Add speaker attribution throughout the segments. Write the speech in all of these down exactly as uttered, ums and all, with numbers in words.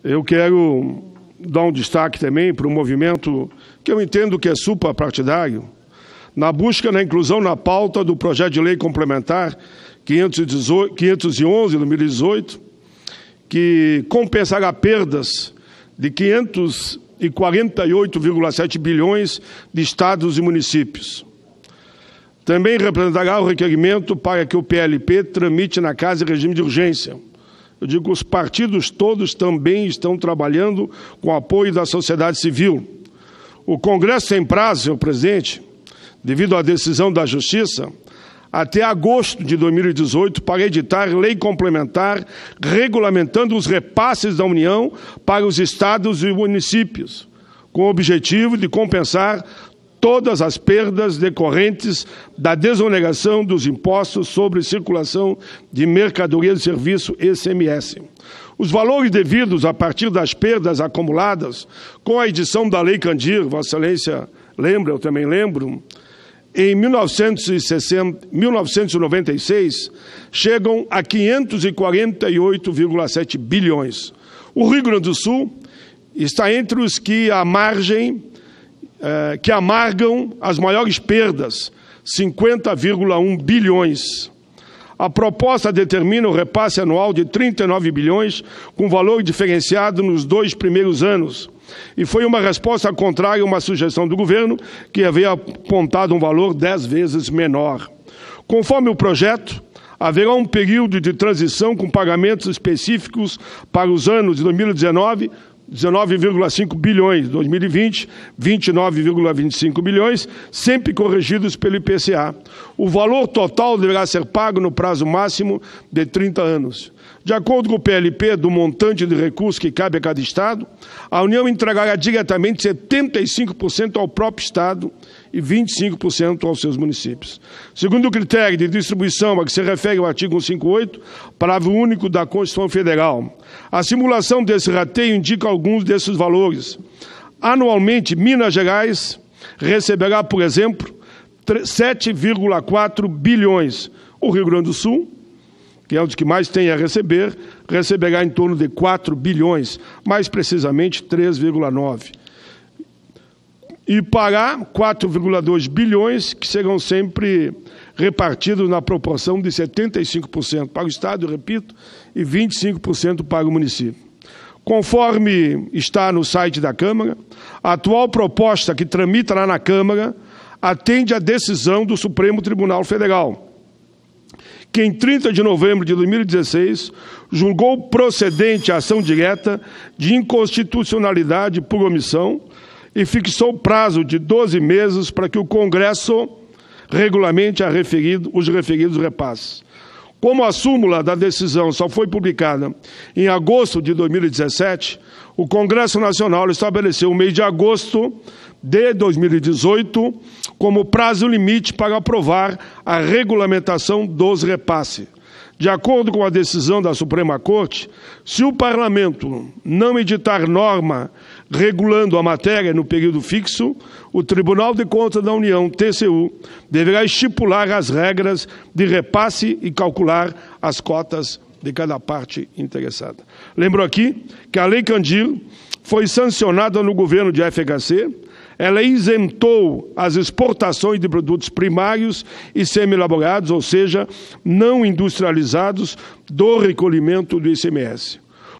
Speaker 1: eu quero dar um destaque também para um movimento que eu entendo que é suprapartidário, na busca da inclusão na pauta do projeto de lei complementar quinhentos e onze de dois mil e dezoito, que compensará perdas de quinhentos e quarenta e oito vírgula sete bilhões de estados e municípios. Também representará o requerimento para que o P L P tramite na Casa em regime de urgência. Eu digo que os partidos todos também estão trabalhando com o apoio da sociedade civil. O Congresso tem prazo, senhor presidente, devido à decisão da Justiça, até agosto de dois mil e dezoito, para editar lei complementar regulamentando os repasses da União para os estados e municípios, com o objetivo de compensar todas as perdas decorrentes da desoneração dos impostos sobre circulação de mercadorias e serviços, I C M S. Os valores devidos a partir das perdas acumuladas com a edição da Lei Candir, Vossa Excelência lembra, eu também lembro, em mil novecentos e noventa e seis, chegam a quinhentos e quarenta e oito vírgula sete bilhões. O Rio Grande do Sul está entre os que a margem eh, que amargam as maiores perdas, cinquenta vírgula um bilhões. A proposta determina o repasse anual de trinta e nove bilhões, com valor diferenciado nos dois primeiros anos. E foi uma resposta contrária a uma sugestão do governo, que havia apontado um valor dez vezes menor. Conforme o projeto, haverá um período de transição com pagamentos específicos para os anos de dois mil e dezenove, dezenove vírgula cinco bilhões, dois mil e vinte, vinte e nove vírgula vinte e cinco bilhões, sempre corrigidos pelo I P C A. O valor total deverá ser pago no prazo máximo de trinta anos. De acordo com o P L P, do montante de recursos que cabe a cada Estado, a União entregará diretamente setenta e cinco por cento ao próprio Estado e vinte e cinco por cento aos seus municípios. Segundo o critério de distribuição a que se refere o artigo cento e cinquenta e oito, parágrafo único da Constituição Federal, a simulação desse rateio indica alguns desses valores. Anualmente, Minas Gerais receberá, por exemplo, sete vírgula quatro bilhões. O Rio Grande do Sul, que é um dos que mais tem a receber, receberá em torno de quatro bilhões, mais precisamente três vírgula nove. E Pará, quatro vírgula dois bilhões, que serão sempre repartidos na proporção de setenta e cinco por cento para o Estado, eu repito, e vinte e cinco por cento para o município. Conforme está no site da Câmara, a atual proposta que tramita lá na Câmara atende à decisão do Supremo Tribunal Federal, que em trinta de novembro de dois mil e dezesseis julgou procedente a ação direta de inconstitucionalidade por omissão e fixou prazo de doze meses para que o Congresso regulamente a referido, os referidos repasses. Como a súmula da decisão só foi publicada em agosto de dois mil e dezessete, o Congresso Nacional estabeleceu o mês de agosto de dois mil e dezoito como prazo limite para aprovar a regulamentação dos repasses. De acordo com a decisão da Suprema Corte, se o Parlamento não editar norma regulando a matéria no período fixo, o Tribunal de Contas da União, T C U, deverá estipular as regras de repasse e calcular as cotas de cada parte interessada. Lembro aqui que a Lei Candir foi sancionada no governo de F H C. Ela isentou as exportações de produtos primários e semi-elaborados, ou seja, não industrializados, do recolhimento do I C M S.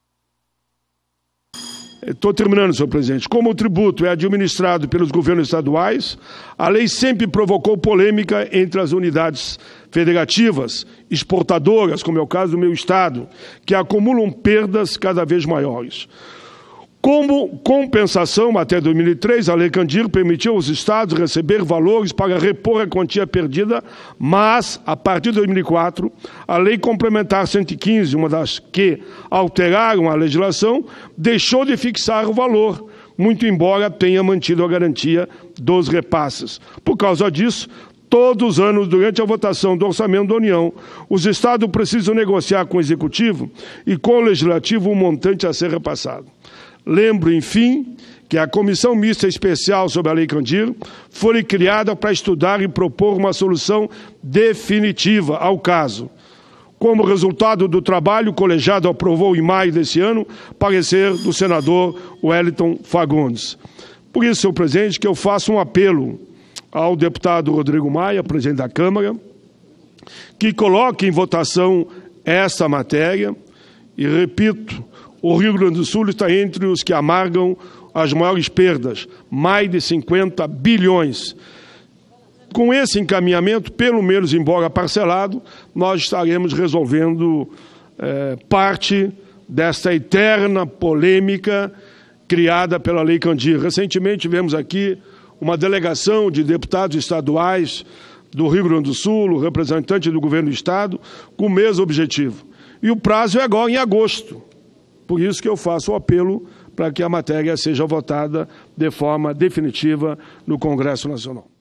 Speaker 1: Estou terminando, senhor presidente. Como o tributo é administrado pelos governos estaduais, a lei sempre provocou polêmica entre as unidades federativas, exportadoras, como é o caso do meu estado, que acumulam perdas cada vez maiores. Como compensação, até dois mil e três, a Lei Candir permitiu aos estados receber valores para repor a quantia perdida, mas, a partir de dois mil e quatro, a Lei Complementar cento e quinze, uma das que alteraram a legislação, deixou de fixar o valor, muito embora tenha mantido a garantia dos repasses. Por causa disso, todos os anos, durante a votação do Orçamento da União, os estados precisam negociar com o Executivo e com o Legislativo o montante a ser repassado. Lembro, enfim, que a Comissão Mista Especial sobre a Lei Candir foi criada para estudar e propor uma solução definitiva ao caso. como resultado do trabalho, o colegiado aprovou em maio desse ano parecer do senador Wellington Fagundes. Por isso, senhor presidente, que eu faço um apelo ao deputado Rodrigo Maia, presidente da Câmara, que coloque em votação esta matéria. E, repito, o Rio Grande do Sul está entre os que amargam as maiores perdas, mais de cinquenta bilhões. Com esse encaminhamento, pelo menos embora parcelado, nós estaremos resolvendo é, parte desta eterna polêmica criada pela Lei Candir. Recentemente tivemos aqui uma delegação de deputados estaduais do Rio Grande do Sul, o representante do governo do Estado, com o mesmo objetivo. E o prazo é agora, em agosto. Por isso que eu faço o apelo para que a matéria seja votada de forma definitiva no Congresso Nacional.